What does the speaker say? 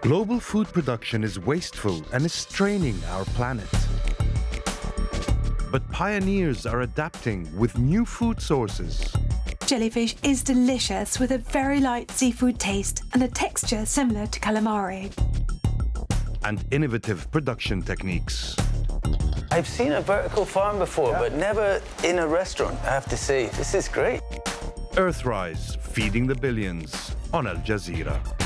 Global food production is wasteful and is straining our planet. But pioneers are adapting with new food sources. Jellyfish is delicious with a very light seafood taste and a texture similar to calamari. And innovative production techniques. I've seen a vertical farm before, but never in a restaurant, I have to say. This is great. Earthrise Feeding the Billions on Al Jazeera.